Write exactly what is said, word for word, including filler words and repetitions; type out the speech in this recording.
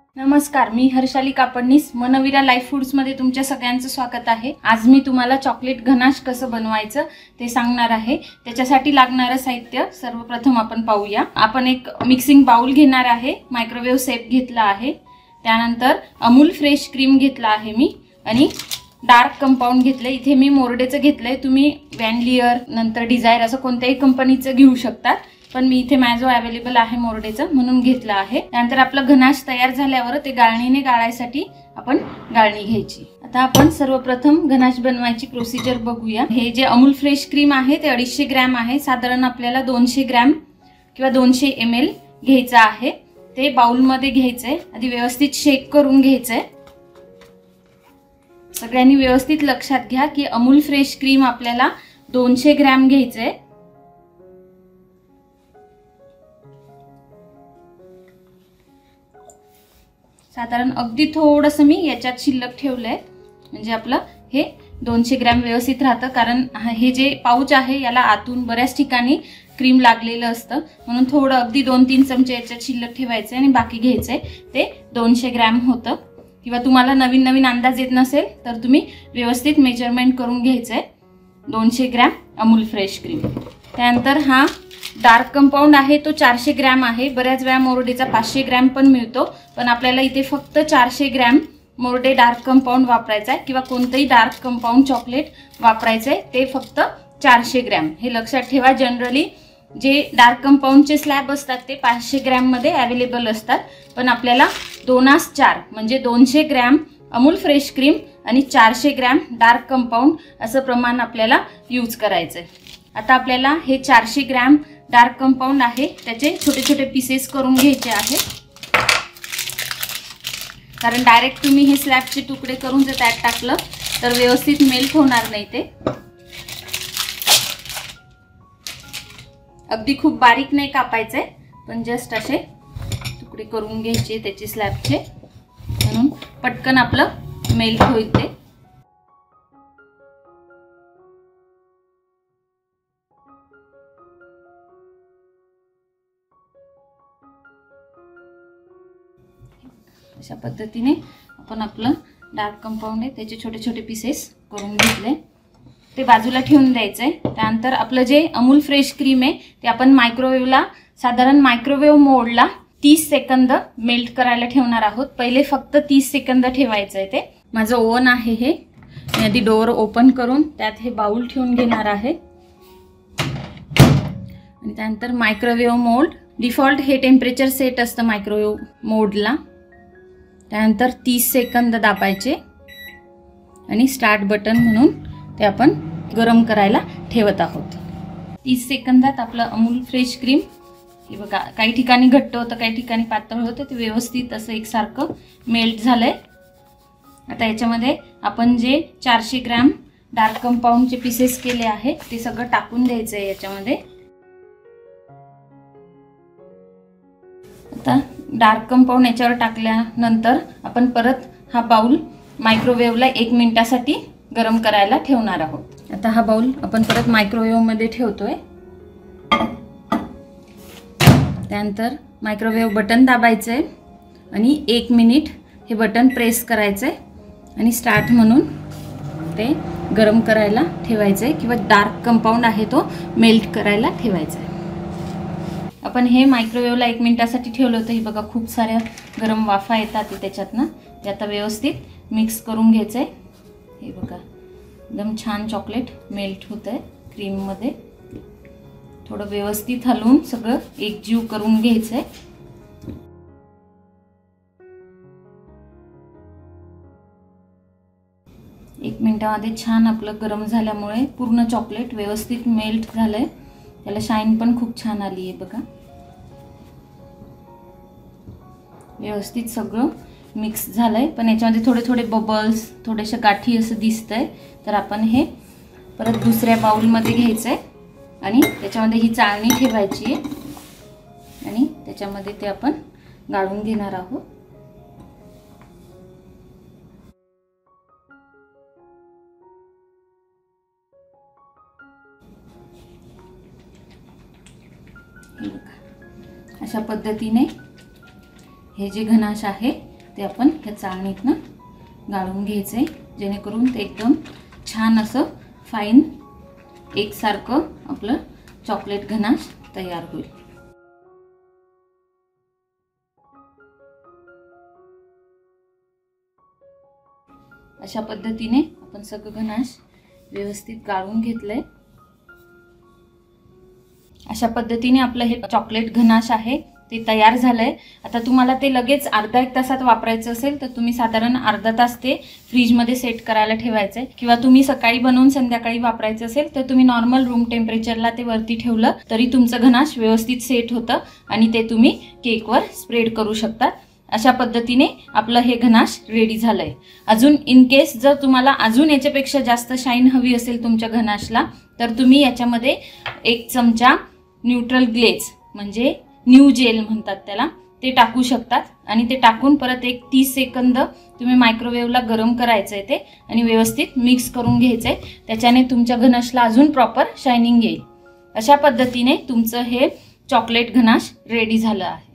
नमस्कार, मी Harshali Kapadnis Manveera life foods मध्ये तुमच्या सगळ्यांचं स्वागत आहे। आज मी तुम्हाला चॉकलेट गनाश कसं बनवायचं ते सांगणार आहे। त्याच्यासाठी लागणारे साहित्य सर्वप्रथम आपण पाहूया। आपण एक मिक्सिंग बाउल घेणार आहे, मायक्रोवेव्ह सेफ घेतला आहे, त्यानंतर अमूल फ्रेश क्रीम घेतला आहे मी, आणि डार्क कंपाऊंड घेतले। इथे मी मोर्डेचं घेतलंय, तुम्ही वॅनलियर नंतर डिझायर असं कोणत्याही कंपनीचं घेऊ शकता, पण मी इथे माझो अवेलेबल आहे मोर्डेचं म्हणून घेतला आहे। त्यानंतर आपला गनाश तयार झाल्यावर ते गाळणीने गाळायसाठी आपण गाळणी घ्यायची। आता आपण सर्वप्रथम गनाश बनवायची प्रोसिजर बघूया। हे जे अमूल फ्रेश क्रीम आहे ते अडीचशे ग्रॅम आहे, साधारण आपल्याला दोनशे ग्रॅम किंवा दोनशे एम एल घ्यायचं आहे। ते बाउल मध्ये घ्यायचंय, आधी व्यवस्थित शेक करून घ्यायचंय। सगळ्यांनी व्यवस्थित लक्षात घ्या की अमूल फ्रेश क्रीम आपल्याला दोनशे ग्रॅम घ्यायचंय। साधारण अगदी थोडंसं मी याच्यात शिल्लक ठेवलंय, म्हणजे आपलं हे दोनशे ग्रॅम व्यवस्थित राहतं, कारण हे जे पाऊच आहे याला आतून बऱ्याच ठिकाणी क्रीम लागलेलं असतं, म्हणून थोडं अगदी दोन तीन चमचे याच्यात शिल्लक ठेवायचे आणि बाकी घ्यायचंय ते दोनशे ग्रॅम होतं। किंवा तुम्हाला नवीन नवीन अंदाज येत नसेल तर तुम्ही व्यवस्थित मेजरमेंट करून घ्यायचंय दोनशे ग्रॅम अमूल फ्रेश क्रीम। त्यानंतर हा डार्क कंपाऊंड आहे तो चारशे ग्रॅम आहे, बऱ्याच वेळा मोर्डेचा पाचशे ग्रॅम पण मिळतो, पण आपल्याला इथे फक्त चारशे ग्रॅम मोर्डे डार्क कंपाऊंड वापरायचा आहे, किंवा कोणतेही डार्क कंपाऊंड चॉकलेट वापरायचं आहे, ते फक्त चारशे ग्रॅम हे लक्षात ठेवा। जनरली जे डार्क कंपाऊंडचे स्लॅब असतात ते पाचशे ग्रॅम मध्ये अवेलेबल असतात, पण आपल्याला दोनास चार म्हणजे दोनशे ग्रॅम अमूल फ्रेश क्रीम आणि चारशे ग्रॅम डार्क कंपाऊंड असं प्रमाण आपल्याला यूज करायचंय। आता आपल्याला हे चारशे ग्रॅम डार्क कंपाऊंड आहे त्याचे छोटे छोटे पीसेस करून घ्यायचे आहे, कारण डायरेक्ट तुम्ही हे स्लॅबचे तुकडे करून जर त्यात टाकलं तर व्यवस्थित मेल्ट होणार नाही। ते अगदी खूप बारीक नाही कापायचे, पण जस्ट असे तुकडे करून घ्यायचे त्याचे स्लॅबचे, म्हणून पटकन आपलं मेल्ट होईल ते। अशा पद्धतीने आपण आपलं डार्क कंपाऊंड आहे त्याचे छोटे छोटे पीसेस करून घेतले, ते बाजूला ठेवून द्यायचंय। त्यानंतर आपलं जे अमूल फ्रेश क्रीम आहे ते आपण मायक्रोवेव्हला साधारण मायक्रोवेव्ह मोडला तीस सेकंद मेल्ट करायला ठेवणार आहोत। पहिले फक्त तीस सेकंद ठेवायचं आहे ते। माझं ओव्हन आहे हे, मी आधी डोअर ओपन करून त्यात हे बाउल ठेवून घेणार आहे, आणि त्यानंतर मायक्रोवेव्ह मोड डिफॉल्ट हे टेम्परेचर सेट असतं मायक्रोवेव्ह मोडला। त्यानंतर तीस सेकंद दाबायचे आणि स्टार्ट बटन म्हणून ते आपण गरम करायला ठेवत आहोत। तीस सेकंदात आपलं अमूल फ्रेश क्रीम हे बघा, काही ठिकाणी घट्ट होतं काही ठिकाणी पातळ होतं, ते व्यवस्थित असं एकसारखं मेल्ट झालंय। आता याच्यामध्ये आपण जे चारशे ग्रॅम डार्क कंपाऊंडचे पीसेस केले आहे ते सगळं टाकून द्यायचं आहे याच्यामध्ये। आता डार्क कंपाऊंड याच्यावर टाकल्यानंतर आपण परत हा बाउल मायक्रोवेव्हला एक मिनिटासाठी गरम करायला ठेवणार आहोत। आता हा बाउल आपण परत मायक्रोवेव्ह मध्ये ठेवतोय, त्यानंतर मायक्रोवेव्ह बटन दाबायचंय आणि एक मिनिट हे बटन प्रेस करायचंय आणि स्टार्ट म्हणून ते गरम करायला ठेवायचंय, किंवा डार्क कंपाऊंड आहे तो मेल्ट करायला ठेवायचा आहे। आपण हे मायक्रोवेव्हला एक मिनिटासाठी ठेवलं होतं, हे बघा खूप साऱ्या गरम वाफा येतात त्याच्यातनं, ते आता व्यवस्थित मिक्स करून घ्यायचंय। हे बघा एकदम छान चॉकलेट मेल्ट होतंय क्रीम मध्ये। थोडं व्यवस्थित हलवून सगळं एकजीव करून घ्यायचंय। एक मिनिटामध्ये छान आपलं गरम झाल्यामुळे पूर्ण चॉकलेट व्यवस्थित मेल्ट झालंय, त्याला शाईन पण खूप छान आली आहे बघा। व्यवस्थित सगळं मिक्स झालंय, पण याच्यामध्ये थोडे थोडे बबल्स थोडेसे गाठी असं दिसतंय, तर आपण हे परत दुसऱ्या बाउल मध्ये घ्यायचंय आणि त्याच्यामध्ये ही चाळणी ठेवायची आहे आणि त्याच्यामध्ये ते आपण गाळून घेणार आहोत। अशा पद्धतीने हे जे घनाश आहे ते आपण ह्या चाळणीतनं गाळून घ्यायचे, जेणेकरून ते एकदम छान असं फाईन एकसारखं आपलं चॉकलेट गनाश तयार होईल। अशा पद्धतीने आपण सगळं गनाश व्यवस्थित गाळून घेतलंय। अशा पद्धतीने आपलं हे चॉकलेट गनाश आहे ते तयार झालंय। आता तुम्हाला ते लगेच अर्धा एक तासात वापरायचं असेल तर तुम्ही साधारण अर्धा तास ते फ्रीजमध्ये सेट करायला ठेवायचंय, किंवा तुम्ही सकाळी बनवून संध्याकाळी वापरायचं असेल तर तुम्ही नॉर्मल रूम टेम्परेचरला ते वरती ठेवलं तरी तुमचं गनाश व्यवस्थित सेट होतं आणि ते तुम्ही केकवर स्प्रेड करू शकता। अशा पद्धतीने आपलं हे गनाश रेडी झालंय। अजून इन केस जर तुम्हाला अजून याच्यापेक्षा जास्त शाईन हवी असेल तुमच्या गनाशला तर तुम्ही याच्यामध्ये एक चमचा न्यूट्रल ग्लेज म्हणजे न्यू जेल म्हणतात त्याला, ते टाकू शकतात आणि ते टाकून परत एक तीस सेकंद तुम्ही मायक्रोवेव्हला गरम करायचं आहे ते आणि व्यवस्थित मिक्स करून घ्यायचं आहे। त्याच्याने तुमच्या गनाशला अजून प्रॉपर शायनिंग येईल। अशा पद्धतीने तुमचं हे चॉकलेट गनाश रेडी झालं आहे।